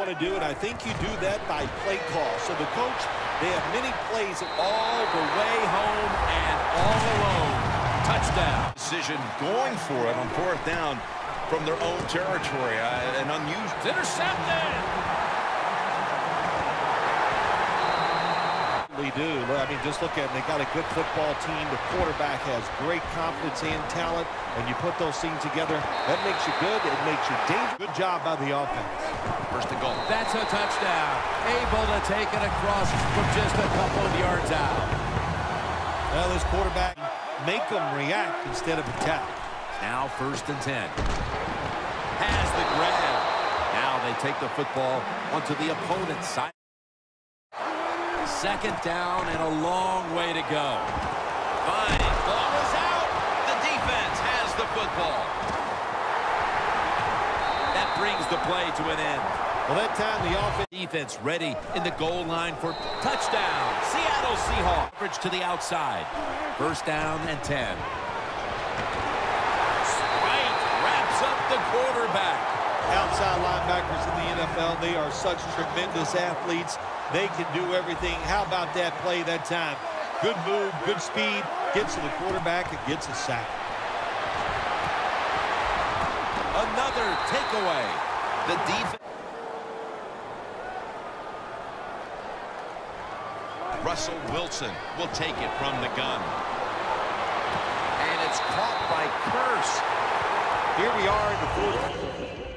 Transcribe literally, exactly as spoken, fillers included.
want to do, and I think you do that by play call. So the coach, they have many plays all the way home and all alone. Touchdown. Decision going for it on fourth down from their own territory. Uh, an unusual. It's intercepted. They do. I mean, just look at it. They got a good football team. The quarterback has great confidence and talent. And you put those things together, that makes you good. It makes you dangerous. Good job by the offense. First and goal. That's a touchdown. Able to take it across from just a couple of yards out. Well, this quarterback make them react instead of attack. Now first and ten. Has the grab. Now they take the football onto the opponent's side. Second down and a long way to go. Fine. Ball is out. The defense has the football. That brings the play to an end. Well, that time the offense. Defense ready in the goal line for touchdown. Seattle Seahawks. Average to the outside. First down and ten. Right. Wraps up the quarterback. Outside linebackers in the N F L, they are such tremendous athletes. They can do everything. How about that play that time? Good move, good speed, gets to the quarterback and gets a sack. Another takeaway. The defense. Russell Wilson will take it from the gun. And it's caught by Curse. Here we are in the fourth.